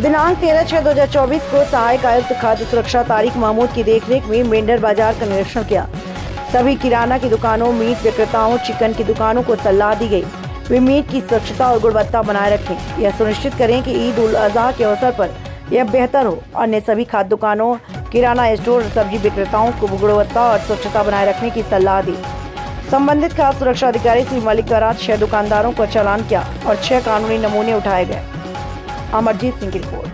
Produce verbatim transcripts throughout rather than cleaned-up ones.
दिनांक तेरह छह दो हजार चौबीस को सहायक आयुक्त खाद्य सुरक्षा तारिक महमूद की देखरेख में मेंढर बाजार का निरीक्षण किया। सभी किराना की दुकानों, मीट विक्रेताओं, चिकन की दुकानों को सलाह दी गई वे मीट की स्वच्छता और गुणवत्ता बनाए रखें। यह सुनिश्चित करें कि ईद उल अजहा के अवसर पर यह बेहतर हो। अन्य सभी खाद्य दुकानों, किराना स्टोर और सब्जी विक्रेताओं को गुणवत्ता और स्वच्छता बनाए रखने की सलाह दी। संबंधित खाद्य सुरक्षा अधिकारी श्री मलिक द्वारा छह दुकानदारों को चालान किया और छह कानूनी नमूने उठाए गए। अमरजीत सिंह की रिपोर्ट।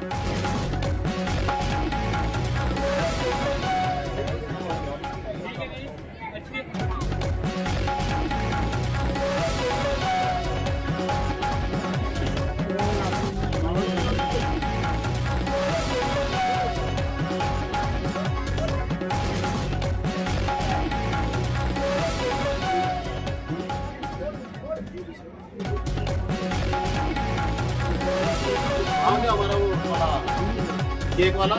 हमारा वो वाला केक वाला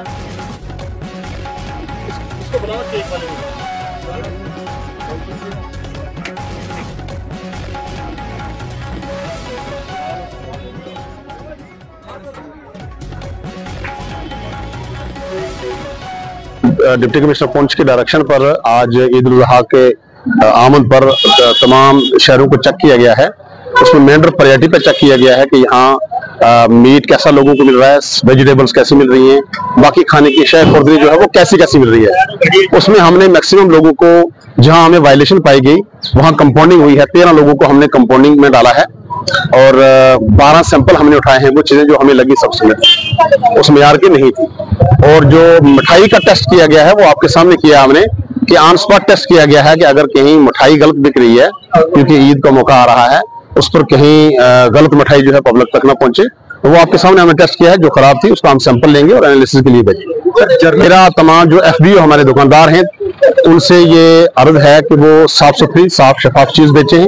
इस, इसको बुलाओ केक वाले को। डिप्टी कमिश्नर पुंछ के डायरेक्शन पर आज ईद उल अजहा के आमद पर तमाम शहरों को चेक किया गया है। उसमें मेंढर प्रायोरिटी पर चेक किया गया है कि यहाँ आ, मीट कैसा लोगों को मिल रहा है, वेजिटेबल्स कैसी मिल रही हैं, बाकी खाने की शय खुर्दरी जो है वो कैसी कैसी मिल रही है। उसमें हमने मैक्सिमम लोगों को, जहां हमें वायलेशन पाई गई वहां कंपाउंडिंग हुई है, तेरह लोगों को हमने कंपाउंडिंग में डाला है और बारह सैंपल हमने उठाए हैं। वो चीजें जो हमें लगी सबसे उस मेयार की नहीं थी। और जो मिठाई का टेस्ट किया गया है वो आपके सामने किया हमने कि ऑन स्पॉट टेस्ट किया गया है कि अगर कहीं मिठाई गलत बिक रही है, क्योंकि ईद का मौका आ रहा है, उस पर कहीं गलत मिठाई जो है पब्लिक तक ना पहुंचे, तो वो आपके सामने हमने टेस्ट किया है। जो खराब थी उसका हम सैंपल लेंगे और एनालिसिस के लिए भेजेंगे। मेरा तमाम जो एफबीओ हमारे दुकानदार हैं उनसे ये अर्ज है कि वो साफ सुथरी, साफ शफाफ चीज बेचें,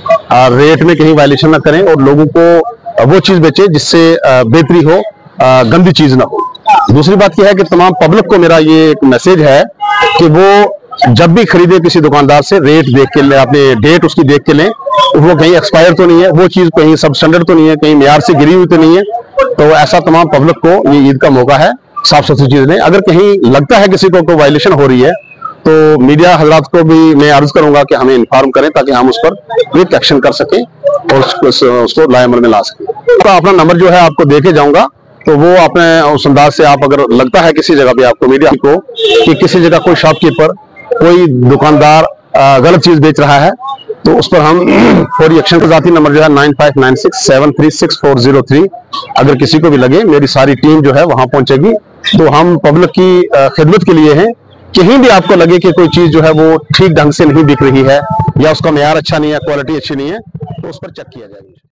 रेट में कहीं वायलेशन ना करें और लोगों को वो चीज बेचें जिससे बेहतरी हो, गंदी चीज ना हो। दूसरी बात यह है कि तमाम पब्लिक को मेरा ये एक मैसेज है कि वो जब भी खरीदे किसी दुकानदार से रेट देख के ले, अपने डेट उसकी देख के लें, वो कहीं एक्सपायर तो नहीं है, वो चीज कहीं सब स्टैंडर्ड तो नहीं है, कहीं मेयार से गिरी हुई तो नहीं है। तो ऐसा तमाम पब्लिक को ये ईद का मौका है, साफ सुथरी चीज लें। अगर कहीं लगता है किसी को कोई वायलेशन हो रही है तो मीडिया हजरात को भी मैं अर्ज करूंगा कि हमें इन्फॉर्म करें ताकि हम उस पर क्विक एक्शन कर सकें और उसको लाएमल में ला सकें। तो अपना नंबर जो है आपको दे के जाऊंगा, तो वो अपने उस अंदाज से आप, अगर लगता है किसी जगह पे आपको मीडिया को कि किसी जगह कोई शॉपकीपर, कोई दुकानदार गलत चीज बेच रहा है, तो उस पर हम फौरी एक्शन का जाती नंबर जो है nine five nine six seven three six four zero three. अगर किसी को भी लगे, मेरी सारी टीम जो है वहां पहुंचेगी। तो हम पब्लिक की खिदमत के लिए हैं। कहीं भी आपको लगे कि कोई चीज जो है वो ठीक ढंग से नहीं बिक रही है या उसका मेयार अच्छा नहीं है, क्वालिटी अच्छी नहीं है, तो उस पर चेक किया जाएगा।